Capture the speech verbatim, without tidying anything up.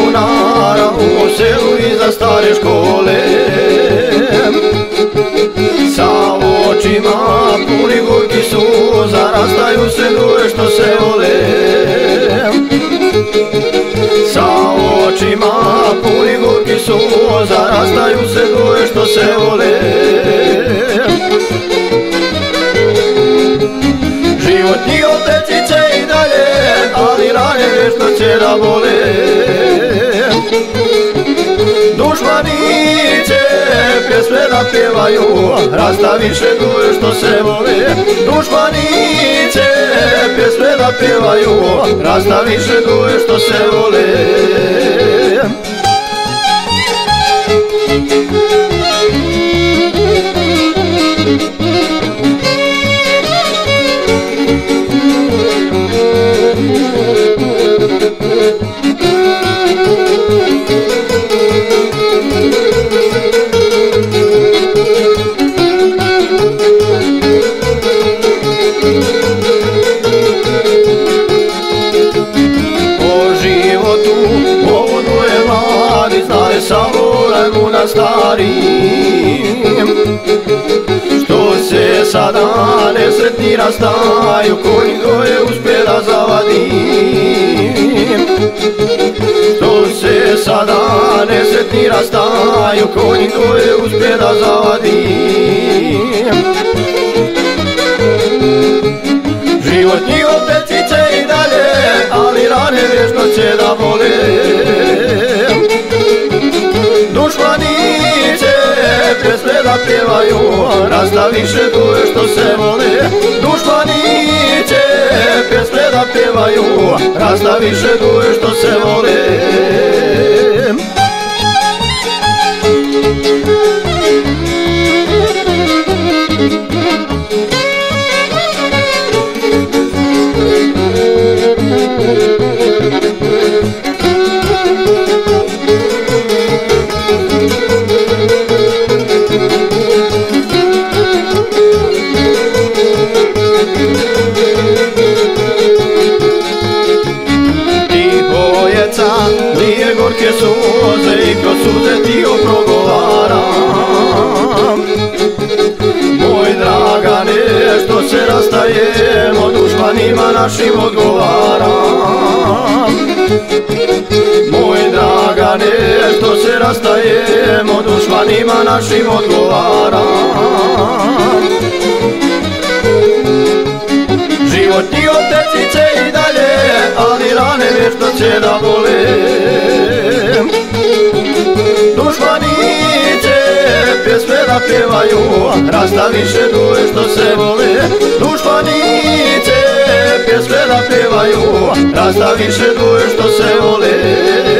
bunara u selu iza stare škole. Sa očima puni gorki suza, rastaju se dvoje što se vole. Sa očima puni gorki suza, rastaju se dvoje što se vole. Život njihov teći će i dalje, ali rane vječno će da bole. Dušmani će pjesme da pjevaju, rasta više dvoje što se vole. Dušmani će pjesme da pjevaju, rasta više dvoje što se vole. Samo rajmu na starim, što se sada nesretni rastaju, koji dvoje uspje da zavadim. Što se sada nesretni rastaju, koji dvoje uspje da zavadim. Život njihov teći će i dalje, ali rane vječno će da bole. Dušmani će pjesme da pjevaju, rasta više dvoje što se vole. Dušmani će pjesme da pjevaju, rasta više dvoje što se vole. Lije gorke suze i kroz suze ti progovaram. Moj Dragane, što se rastajemo, dušmanima našim odgovaram. Moj Dragane, što se rastajemo, dušmanima našim odgovaram. Život njihov teći će i dalje, ali rane vječno će da bole. Dušmani će pjesme da pjevaju, rasta više dvoje što se vole. Dušmani će pjesme da pjevaju, rasta više dvoje što se vole.